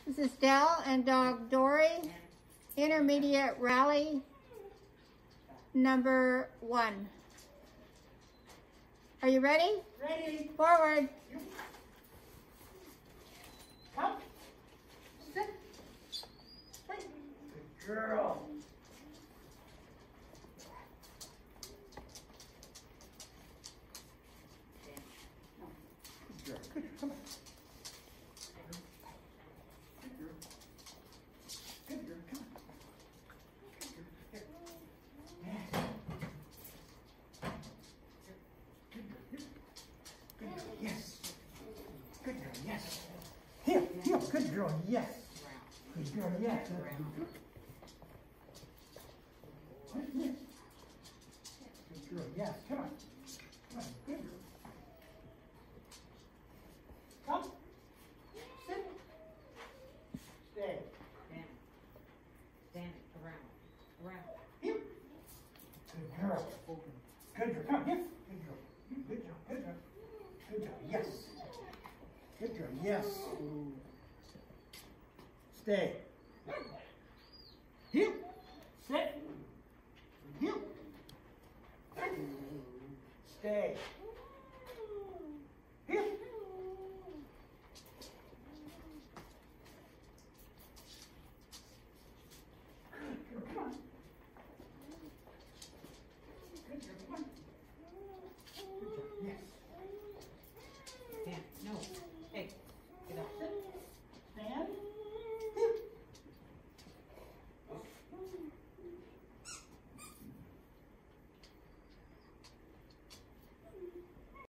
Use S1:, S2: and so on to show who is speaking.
S1: This is Dell and dog Dory, intermediate rally number 1. Are you ready?
S2: Ready.
S1: Forward.
S2: Come. Sit. Wait. Good girl. Good girl. Good. Come on. Good girl. Good girl. Come on. Good girl. Here. Yes. Good girl. Here. Good girl. Yes. Good girl. Yes. Here. Here. Good girl. Yes. Good girl. Yes. Yes. Good girl. Yes. Come on. Come on. Good girl. Come. Sit. Stay.
S3: Stand it around.
S2: Here. Good girl. Good girl. Come here. Good girl. Good girl. Good girl. Good girl. Yes. Good girl. Yes. Stay. Here. Sit. Here. Stay.